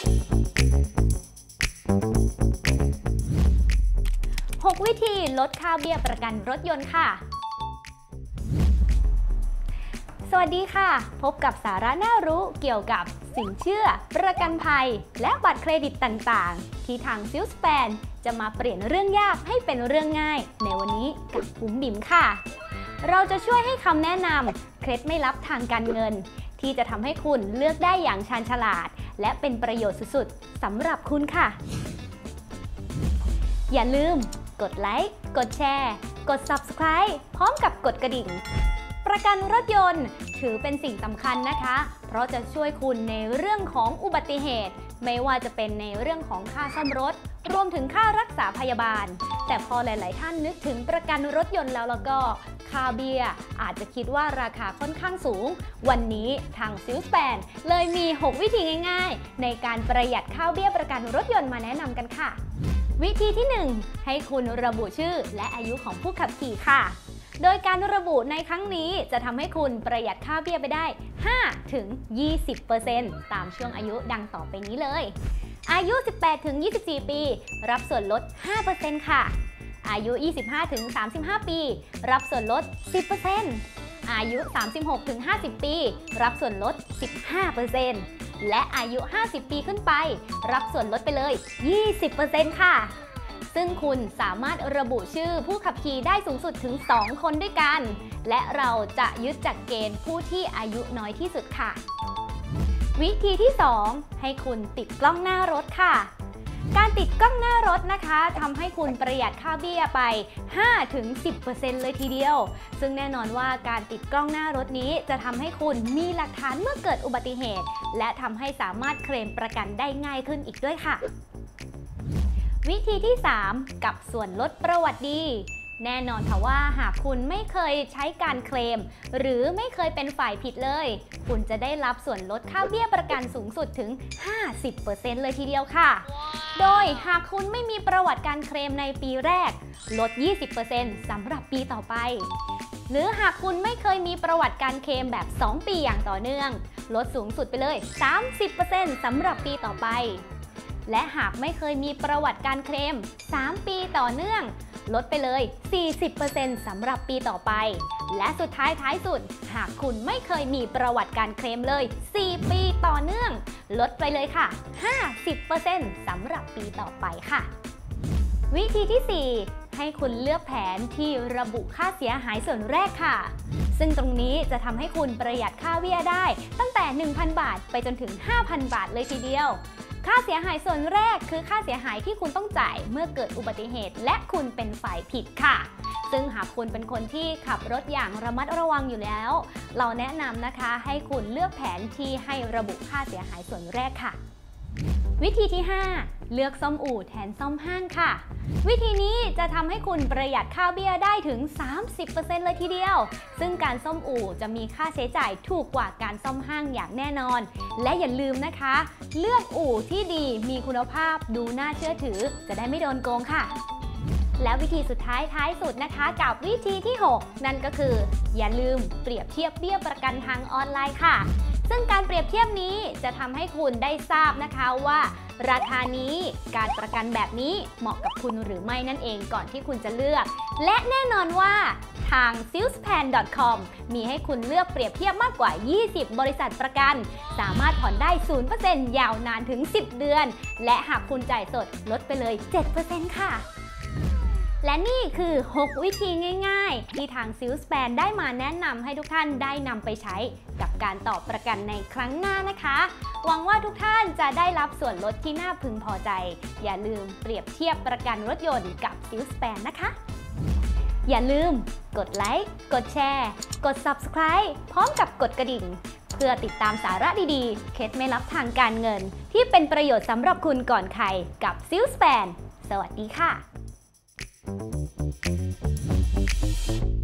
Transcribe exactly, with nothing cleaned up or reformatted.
หก วิธีลดค่าเบี้ยประกันรถยนต์ค่ะสวัสดีค่ะพบกับสาระน่ารู้เกี่ยวกับสินเชื่อประกันภัยและบัตรเครดิตต่างๆที่ทาง Salespan จะมาเปลี่ยนเรื่องยากให้เป็นเรื่องง่ายในวันนี้กับบุ๋มบิ๋มค่ะเราจะช่วยให้คำแนะนำเคล็ดไม่ลับทางการเงินที่จะทำให้คุณเลือกได้อย่างชาญฉลาดและเป็นประโยชน์สุดๆสำหรับคุณค่ะอย่าลืมกดไลค์กดแชร์กด ซับสไครบ์ พร้อมกับกดกระดิ่งประกันรถยนต์ถือเป็นสิ่งสำคัญนะคะเพราะจะช่วยคุณในเรื่องของอุบัติเหตุไม่ว่าจะเป็นในเรื่องของค่าซ่อมรถรวมถึงค่ารักษาพยาบาลแต่พอหลายๆท่านนึกถึงประกันรถยนต์แล้วแล้วก็ค่าเบี้ยอาจจะคิดว่าราคาค่อนข้างสูงวันนี้ทาง Salespan เลยมีหกวิธีง่ายๆในการประหยัดค่าเบี้ยประกันรถยนต์มาแนะนำกันค่ะวิธีที่หนึ่งให้คุณระบุชื่อและอายุของผู้ขับขี่ค่ะโดยการระบุในครั้งนี้จะทำให้คุณประหยัดค่าเบี้ยไปได้ ห้าถึงยี่สิบเปอร์เซ็นต์ ตามช่วงอายุดังต่อไปนี้เลยอายุ สิบแปดถึงยี่สิบสี่ ปีรับส่วนลด ห้าเปอร์เซ็นต์ ค่ะอายุ ยี่สิบห้าถึงสามสิบห้า ปีรับส่วนลด สิบเปอร์เซ็นต์ อายุ สามสิบหกถึงห้าสิบ ปีรับส่วนลด สิบห้าเปอร์เซ็นต์ และอายุ ห้าสิบ ปีขึ้นไปรับส่วนลดไปเลย ยี่สิบเปอร์เซ็นต์ ค่ะซึ่งคุณสามารถระบุชื่อผู้ขับขี่ได้สูงสุดถึงสองคนด้วยกันและเราจะยึดจากเกณฑ์ผู้ที่อายุน้อยที่สุดค่ะวิธีที่สองให้คุณติดกล้องหน้ารถค่ะการติดกล้องหน้ารถนะคะทำให้คุณประหยัดค่าเบี้ยไป ห้าถึงสิบเปอร์เซ็นต์ เลยทีเดียวซึ่งแน่นอนว่าการติดกล้องหน้ารถนี้จะทำให้คุณมีหลักฐานเมื่อเกิดอุบัติเหตุและทำให้สามารถเคลมประกันได้ง่ายขึ้นอีกด้วยค่ะวิธีที่สามกับส่วนลดประวัติดีแน่นอนค่ะว่าหากคุณไม่เคยใช้การเคลมหรือไม่เคยเป็นฝ่ายผิดเลยคุณจะได้รับส่วนลดค่าเบี้ยประกันสูงสุดถึง ห้าสิบเปอร์เซ็นต์ เลยทีเดียวค่ะโดยหากคุณไม่มีประวัติการเคลมในปีแรกลด ยี่สิบเปอร์เซ็นต์ สำหรับปีต่อไปหรือหากคุณไม่เคยมีประวัติการเคลมแบบสองปีอย่างต่อเนื่องลดสูงสุดไปเลย สามสิบเปอร์เซ็นต์ สำหรับปีต่อไปและหากไม่เคยมีประวัติการเคลมสามปีต่อเนื่องลดไปเลย สี่สิบเปอร์เซ็นต์ สำหรับปีต่อไปและสุดท้ายท้ายสุดหากคุณไม่เคยมีประวัติการเคลมเลยสี่ปีต่อเนื่องลดไปเลยค่ะ ห้าสิบเปอร์เซ็นต์ สำหรับปีต่อไปค่ะวิธีที่สี่ให้คุณเลือกแผนที่ระบุค่าเสียหายส่วนแรกค่ะซึ่งตรงนี้จะทำให้คุณประหยัดค่าเบี้ยได้ตั้งแต่ หนึ่งพัน บาทไปจนถึง ห้าพัน บาทเลยทีเดียวค่าเสียหายส่วนแรกคือค่าเสียหายที่คุณต้องจ่ายเมื่อเกิดอุบัติเหตุและคุณเป็นฝ่ายผิดค่ะซึ่งหากคุณเป็นคนที่ขับรถอย่างระมัดระวังอยู่แล้วเราแนะนำนะคะให้คุณเลือกแผนที่ให้ระบุค่าเสียหายส่วนแรกค่ะวิธีที่ห้าเลือกซ่อมอู่แทนซ่อมห้างค่ะวิธีนี้จะทำให้คุณประหยัดค่าเบี้ยได้ถึง สามสิบเปอร์เซ็นต์ เลยทีเดียวซึ่งการซ่อมอู่จะมีค่าใช้จ่ายถูกกว่าการซ่อมห้างอย่างแน่นอนและอย่าลืมนะคะเลือกอู่ที่ดีมีคุณภาพดูน่าเชื่อถือจะได้ไม่โดนโกงค่ะและวิธีสุดท้ายท้ายสุดนะคะกับวิธีที่หกนั่นก็คืออย่าลืมเปรียบเทียบเบี้ยประกันทางออนไลน์ค่ะซึ่งการเปรียบเทียบนี้จะทำให้คุณได้ทราบนะคะว่าราคานี้การประกันแบบนี้เหมาะกับคุณหรือไม่นั่นเองก่อนที่คุณจะเลือกและแน่นอนว่าทาง ซิลส์แพน ดอท คอม มีให้คุณเลือกเปรียบเทียบมากกว่ายี่สิบบริษัทประกันสามารถผ่อนได้ ศูนย์เปอร์เซ็นต์ ยาวนานถึงสิบเดือนและหากคุณจ่ายสดลดไปเลย เจ็ดเปอร์เซ็นต์ ค่ะและนี่คือหกวิธีง่ายๆที่ทาง Salespan ได้มาแนะนำให้ทุกท่านได้นำไปใช้กับการต่อประกันในครั้งหน้านะคะหวังว่าทุกท่านจะได้รับส่วนลดที่น่าพึงพอใจอย่าลืมเปรียบเทียบประกันรถยนต์กับ Salespan นะคะอย่าลืมกดไลค์กดแชร์กด ซับสไครบ์ พร้อมกับกดกระดิ่งเพื่อติดตามสาระดีๆเคล็ดไม่ลับทางการเงินที่เป็นประโยชน์สำหรับคุณก่อนใครกับ Salespan สวัสดีค่ะ